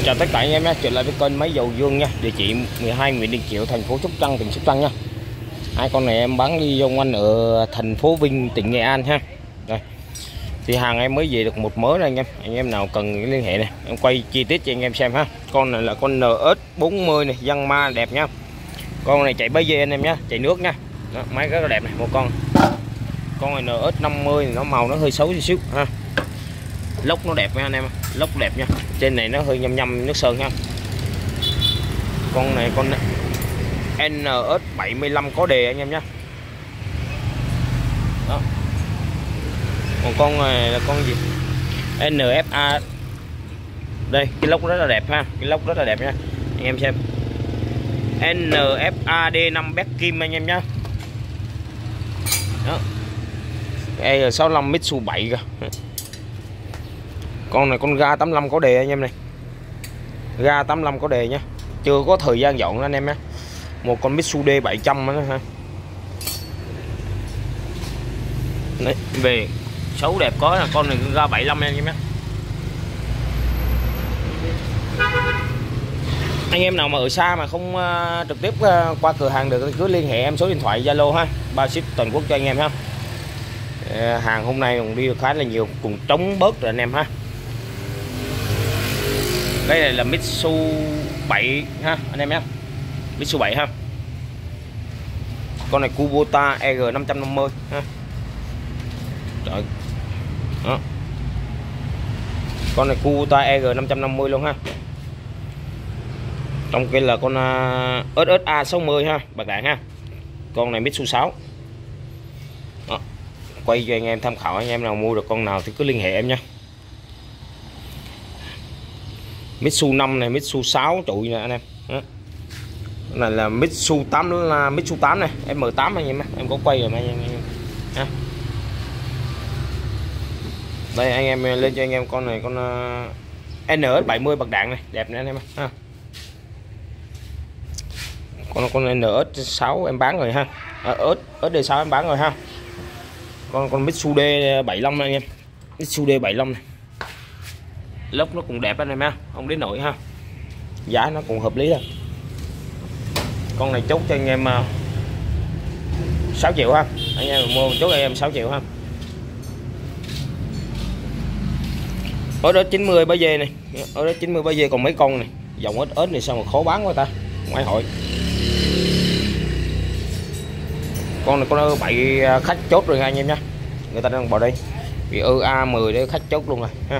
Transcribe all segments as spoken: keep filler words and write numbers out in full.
Chào tất cả anh em nhé, trở lại với kênh Máy Dầu Dương nha. Địa chỉ mười hai Nguyễn Đình Chiểu, thành phố Sóc Trăng, tỉnh Sóc Trăng nha. Hai con này em bán đi vô anh ở thành phố Vinh, tỉnh Nghệ An ha. Đây. Thì hàng em mới về được một mớ này anh em. Anh em nào cần liên hệ này, em quay chi tiết cho anh em xem ha. Con này là con en ét bốn mươi này, dân ma đẹp nha. Con này chạy bấy dê anh em nhé, chạy nước nha. Đó, máy rất là đẹp này, một con. Con này en ét năm mươi nó màu nó hơi xấu chút xíu ha. Lốc nó đẹp nha anh em, lốc đẹp nha. Trên này nó hơi nhâm nhâm nước sơn nha. Con này con en ét bảy mươi lăm có đề anh em nhé. Đó. Còn con này là con gì? en ép a. Đây, cái lốc rất là đẹp ha, cái lốc rất là đẹp nha. Anh em xem. en ép a đê năm Bét Kim anh em nhé. Đó. E rờ sáu mươi lăm Mitsu bảy kìa. Con này con ga tám mươi lăm có đề anh em này. Ga tám mươi lăm có đề nhá. Chưa có thời gian dọn anh em nhé. Một con Mitsu D bảy trăm nữa ha. Đấy, về xấu đẹp có là con này ga bảy mươi lăm anh em nhé. Anh em nào mà ở xa mà không uh, trực tiếp uh, qua cửa hàng được thì cứ liên hệ em số điện thoại Zalo ha. Bao ship toàn quốc cho anh em ha. Uh, hàng hôm nay cũng đi được khá là nhiều, cùng trống bớt rồi anh em ha. Đây này là Mitsu bảy ha anh em nhé. Mitsu bảy ha. Con này Kubota E G năm trăm năm mươi ha. Trời. Đó. Con này Kubota E G năm trăm năm mươi luôn ha. Trong kia là con uh, ét ét A sáu mươi ha, bạc đạn ha. Con này Mitsu sáu. Đó. Quay cho anh em tham khảo, anh em nào mua được con nào thì cứ liên hệ em nha. Mitsu năm này, Mitsu sáu trụi nè anh em. Đó. Này là Mitsu tám, là Mitsu tám này, em M tám anh em, em có quay rồi mà anh em. Ha. Đây anh em lên cho anh em con này, con uh, en ét bảy mươi bạc đạn này, đẹp nè anh em ha. Con con en ét sáu em bán rồi ha. À, ét đê sáu em bán rồi ha. Con con Mitsu D bảy mươi lăm anh em. Mitsu D bảy mươi lăm này. Lốc nó cũng đẹp anh em ha, không đến nổi ha. Giá nó cũng hợp lý rồi. Con này chốt cho anh em uh, sáu triệu ha. Anh em mua chốt cho anh em sáu triệu ha. Ở đó chín mươi ba dê này, ở đó chín mươi ba dê còn mấy con này. Dòng ét ét này sao mà khó bán quá ta. Ngoại hội. Con này con bảy khách chốt rồi anh em nhé. Người ta đang bỏ đây. Vì ơ a mười để khách chốt luôn rồi ha.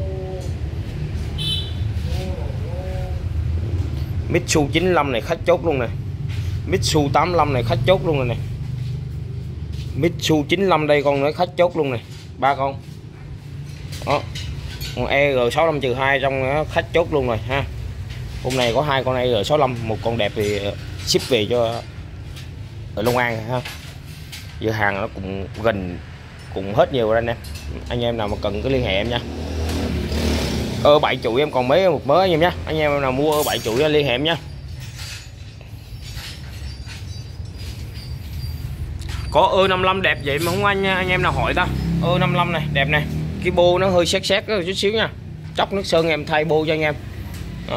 Mitsu chín mươi lăm này khách chốt luôn này. Mitsu tám mươi lăm này khách chốt luôn rồi này. Mitsu chín mươi lăm đây con nói khách chốt luôn này. Ba con. Đó. Con E R sáu mươi lăm trừ hai trong đó khách chốt luôn rồi ha. Hôm nay có hai con E R sáu mươi lăm, một con đẹp thì ship về cho ở Long An ha. Giờ hàng nó cũng gần cũng hết nhiều rồi anh em. Anh em nào mà cần cứ liên hệ em nha. Ơ bảy chuỗi em còn mấy một mớ anh em nhé. Anh em nào mua ơ bảy chuỗi liên hệ em nha. Có ơ năm mươi lăm đẹp vậy mà không anh anh em nào hỏi ta. ơ năm mươi lăm này đẹp này. Cái bô nó hơi sét sét chút xíu nha. Chóc nước sơn em thay bô cho anh em. Đó.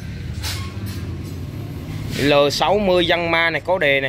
L sáu mươi dân ma này có đề này.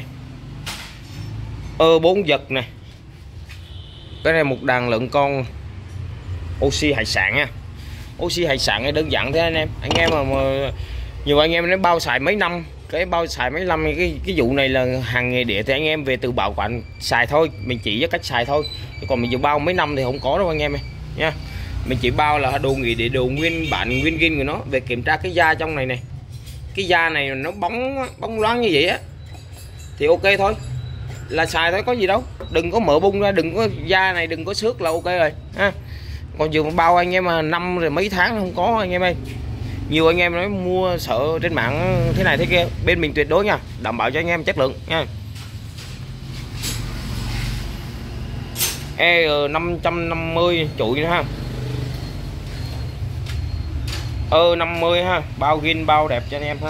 Ơ bốn giật này. Cái này một đàn lợn con oxy hải sản nha. Oxy hải sản này đơn giản thế anh em. Anh em mà, mà nhiều anh em nó bao xài mấy năm, cái bao xài mấy năm cái cái vụ này là hàng nghề địa thì anh em về từ bảo quản xài thôi, mình chỉ với cách xài thôi. Còn mình dự bao mấy năm thì không có đâu anh em ơi nha. Mình chỉ bao là đồ nghề địa, đồ nguyên bản nguyên gin của nó, về kiểm tra cái da trong này này. Cái da này nó bóng bóng loáng như vậy á thì ok thôi. Là xài thôi có gì đâu. Đừng có mở bung ra, đừng có da này đừng có xước là ok rồi ha. Còn dù bao anh em mà năm rồi mấy tháng không có anh em ơi. Nhiều anh em nói mua sợ trên mạng thế này thế kia, bên mình tuyệt đối nha, đảm bảo cho anh em chất lượng nha. E R năm trăm năm mươi chuỗi nữa ha. Ơ năm mươi ha, bao gin bao đẹp cho anh em ha.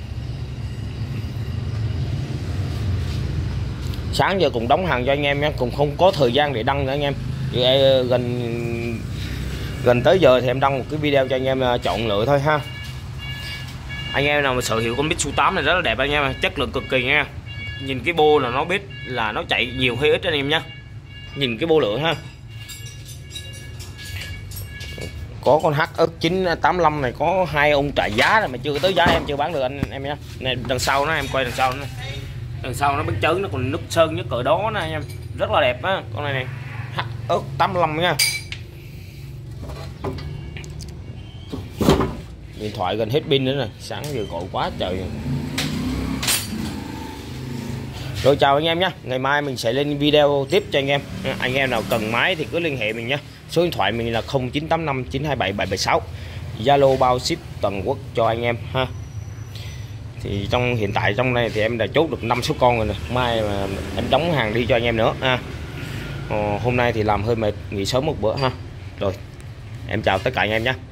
Sáng giờ cũng đóng hàng cho anh em nhé, cũng không có thời gian để đăng nữa anh em. Vì gần gần tới giờ thì em đăng một cái video cho anh em chọn lựa thôi ha. Anh em nào mà sở hữu con Mitsu tám này rất là đẹp anh em, chất lượng cực kỳ nha. Nhìn cái bô là nó biết là nó chạy nhiều hay ít anh em nhá. Nhìn cái bô lửa ha. Có con hát ét chín tám lăm này có hai ông trả giá rồi mà chưa tới giá em chưa bán được anh em nhá. Này đằng sau nó em quay đằng sau nó. Đằng sau nó bánh trứng nó còn nút sơn nhất cỡ đó nè anh em. Rất là đẹp á, con này này. hát ét tám lăm nha. Điện thoại gần hết pin nữa nè, sáng giờ gọi quá trời. Rồi chào anh em nhé, ngày mai mình sẽ lên video tiếp cho anh em. Anh em nào cần máy thì cứ liên hệ mình nhé. Số điện thoại mình là không chín tám năm chín hai bảy bảy bảy sáu. Zalo bao ship toàn quốc cho anh em ha. Thì trong hiện tại trong này thì em đã chốt được năm số con rồi nè. Mai mà em đóng hàng đi cho anh em nữa ha. Ờ, hôm nay thì làm hơi mệt, nghỉ sớm một bữa ha. Rồi em chào tất cả anh em nhé.